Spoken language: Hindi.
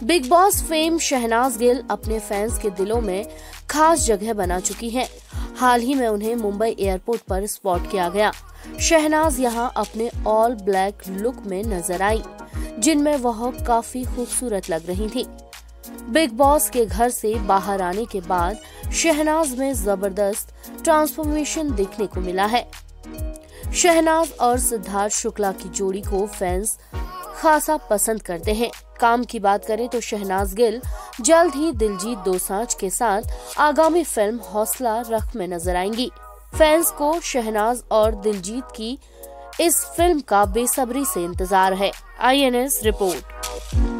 Big boss fame Shehnaaz Gill अपने फैंस के दिलों में खास जगह बना चुकी हैं। हाल ही में उन्हें मुंबई एयरपोर्ट पर स्पॉट किया गया। शहनाज यहां अपने ऑल ब्लैक लुक में नजर आई, जिनमें वह काफी खूबसूरत लग रही थी। बिग बॉस के घर से बाहर आने के बाद शहनाज में जबरदस्त ट्रांसफॉर्मेशन देखने को मिला है। शहनाज और सिद्धार्थ शुक्ला की जोड़ी को फैंस खासा पसंद करते हैं। काम की बात करें तो शहनाज गिल जल्द ही दिलजीत दोसांझ के साथ आगामी फिल्म हौसला रख में नजर आएंगी। फैंस को शहनाज और दिलजीत की इस फिल्म का बेसब्री से इंतजार है। INS report.